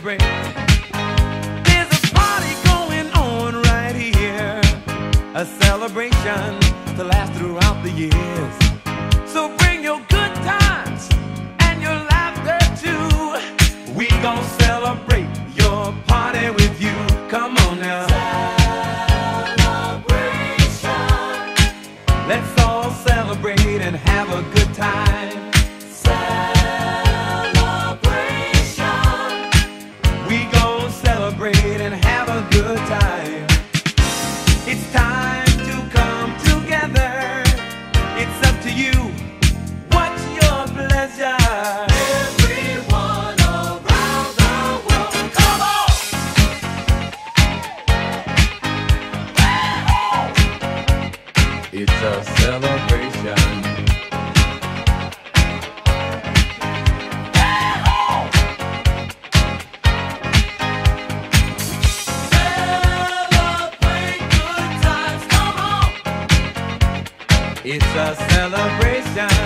celebrate. There's a party going on right here, a celebration to last throughout the years. So bring your good times and your laughter too. We gon' celebrate your party with you. Come on now. Celebration. Let's all celebrate and have a good time. Celebration. We gon' celebrate and have a good time. It's time to come together. It's up to you. What's your pleasure? Everyone around the world, come on! It's a celebration. Celebrate good times, come on! It's a celebration.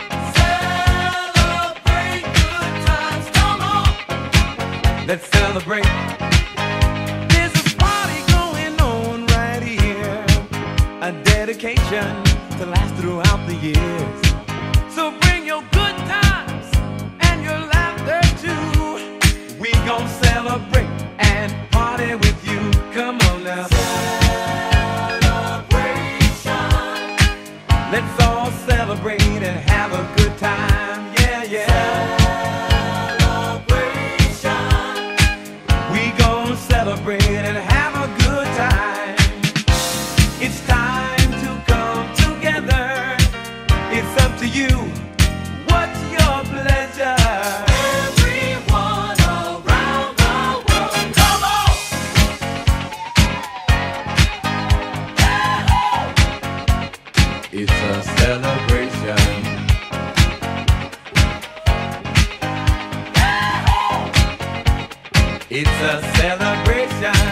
Celebrate good times, come on! Let's celebrate. There's a party going on right here, a dedication to last throughout the years. So bring your good times and your laughter too. We gon' celebrate and party with you. Come on now. Celebration. Let's all celebrate and have a good time. Yeah, yeah. Celebration. We gon' celebrate and have a good time. It's time to come together. It's up to you. What's your pleasure? Everyone around the world, come on! It's a celebration. It's a celebration.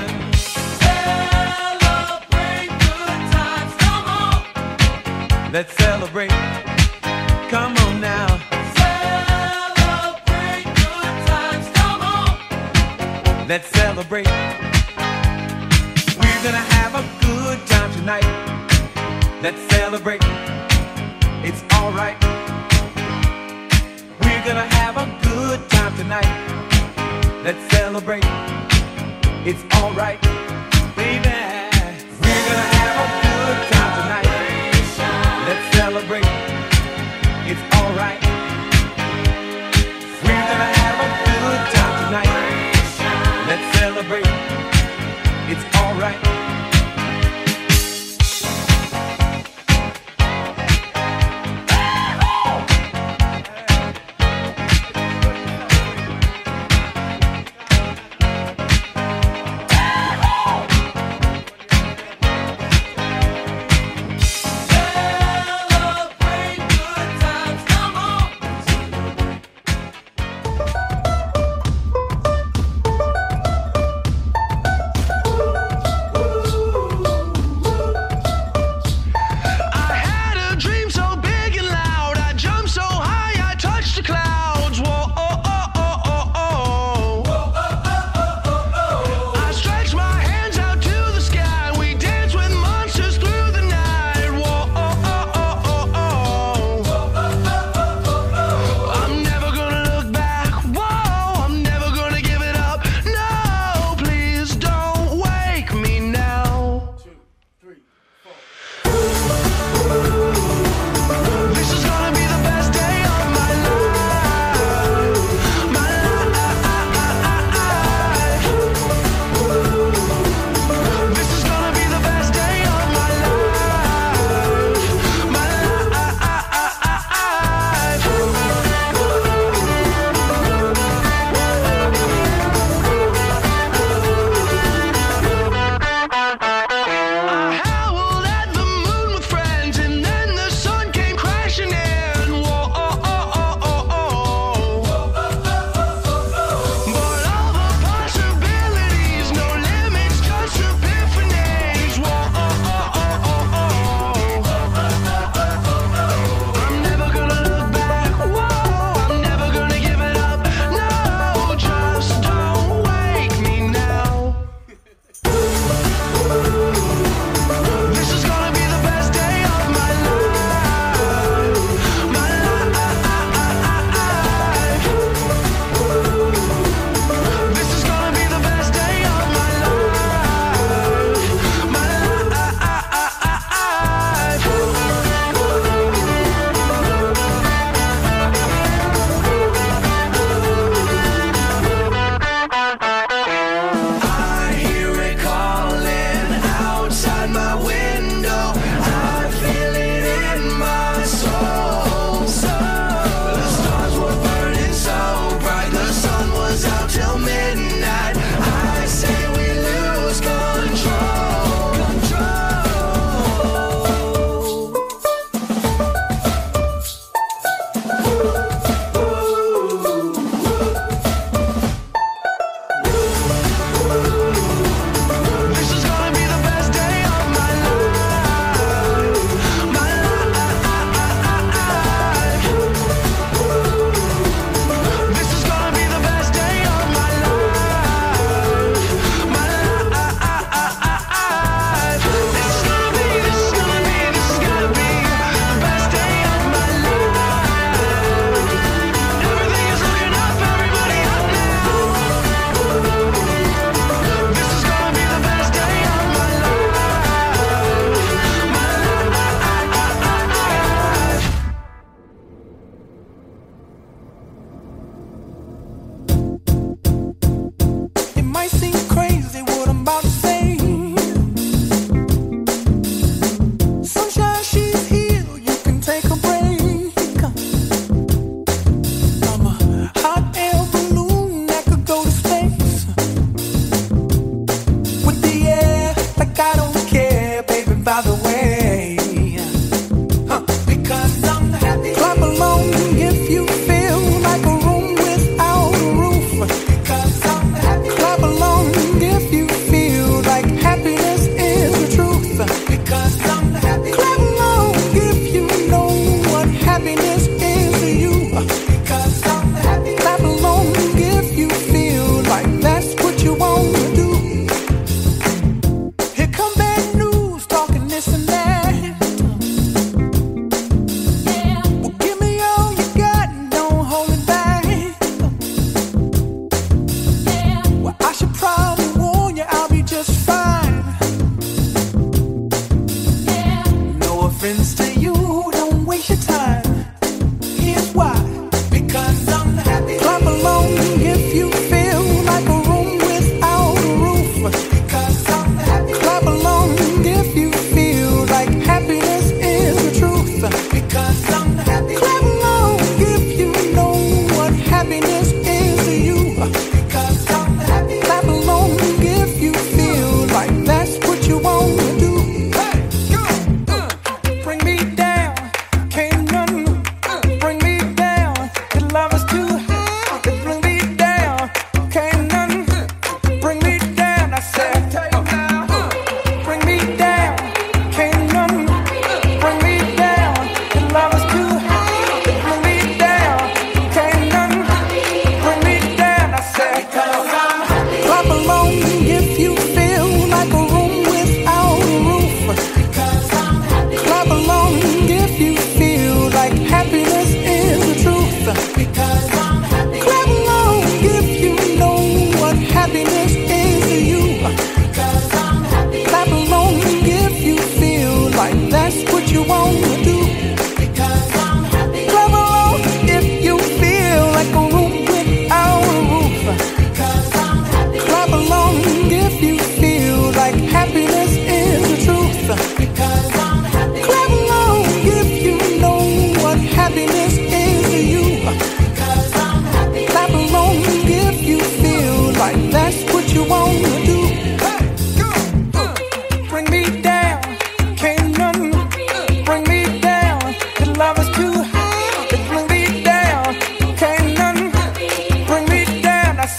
Celebrate good times, come on! Let's celebrate. Come on now. Celebrate good times, come on! Let's celebrate. We're gonna have a good time tonight. Let's celebrate. It's alright. We're gonna have a good time tonight. Let's celebrate. It's alright, baby. We're gonna have a good time tonight. Let's celebrate. It's alright. We're gonna have a good time tonight. Let's celebrate. It's alright.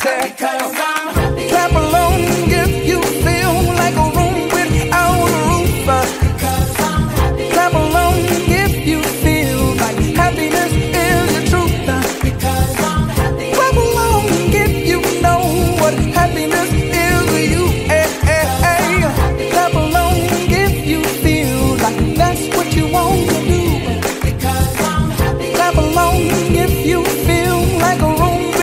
say.